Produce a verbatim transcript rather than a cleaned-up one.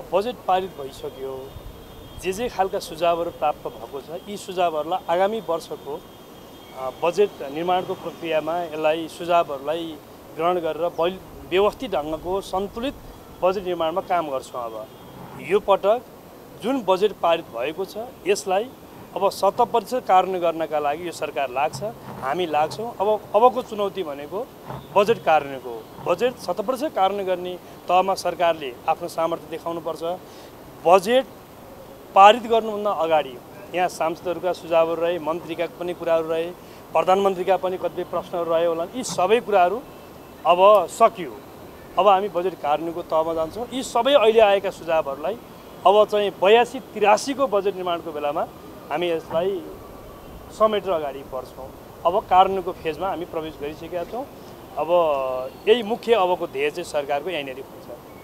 Budget पारित भइसक्यो, जे जे खालका सुझावहरू प्राप्त भएको छ यी सुझावहरूलाई आगामी वर्षको बजेट निर्माणको प्रक्रियामा यसलाई सुझावहरूलाई ग्रहण गरेर व्यवस्थित ढङ्गको सन्तुलित बजेट निर्माणमा काम गर्छौँ। अब यो पटक जुन बजेट पारित भएको छ यसलाई अब शत प्रतिशत कार्यान्वयन गर्नका लागि यो सरकार लाग्छ, हामी लाग्छौँ। अब अबको चुनौती भनेको बजेट कार्यान्वयनको हो। बजेट शत प्रतिशत कार्यान्वयन गर्ने तहमा सरकारले आफ्नो सामर्थ्य देखाउनुपर्छ। बजेट पारित गर्नुभन्दा अगाडि यहाँ सांसदहरूका सुझावहरू रहे, मन्त्रीका पनि कुराहरू रहे, प्रधानमन्त्रीका पनि कतिपय प्रश्नहरू रहे होला। यी सबै कुराहरू अब सकियो। अब हामी बजेट कार्यान्वयनको तहमा जान्छौँ। यी सबै अहिले आएका सुझावहरूलाई अब चाहिँ बयासी तिरासीको बजेट निर्माणको बेलामा हामी यसलाई समेटेर अगाडि बढ्छौँ। अब कार्यान्वयनको फेजमा हामी प्रवेश गरिसकेका छौँ। अब यही मुख्य अबको ध्येय चाहिँ सरकारको यहीँनिर हुन्छ।